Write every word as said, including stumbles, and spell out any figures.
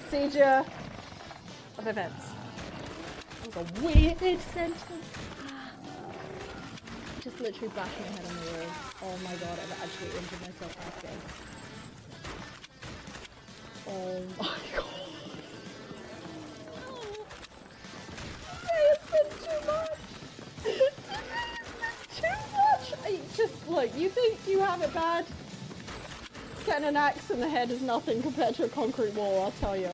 procedure of events. That was a weird sentence. Just literally bashing my head on the wall. Oh my god, I've actually injured myself in this game. Oh my god. It's been too much. It's been too much. I just, look, you think you have it bad? Getting an axe in the head is nothing compared to a concrete wall, I'll tell you.